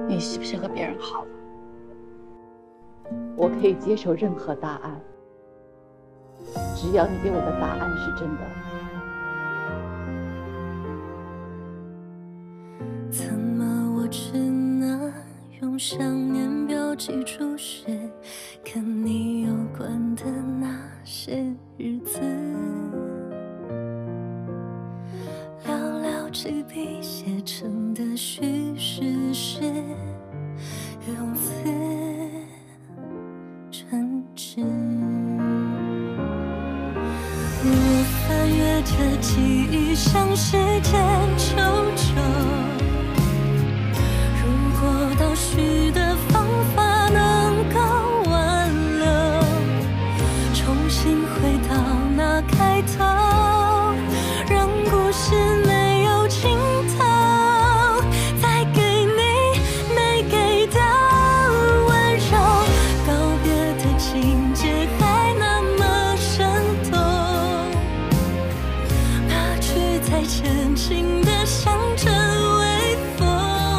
你是不是和别人好了？ 我可以接受任何答案，只要你给我的答案是真的。 怎么我只能用想念标记出写跟你有关的那些日子，寥寥几笔写成的叙事是用词真挚。我翻阅着记忆，向时间求救。如果倒叙的方法能够挽留，重新回到那开头，让故事没有尽头，再给你没给的温柔，告别的情节还那么生动，那句再深情的像阵微风，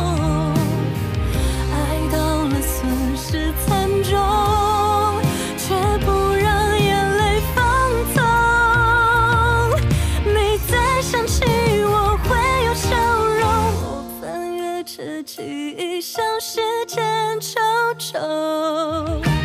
爱到了损失惨重，却不让眼泪放纵。你再想起我会有笑容，我翻阅着记忆，向时间求救。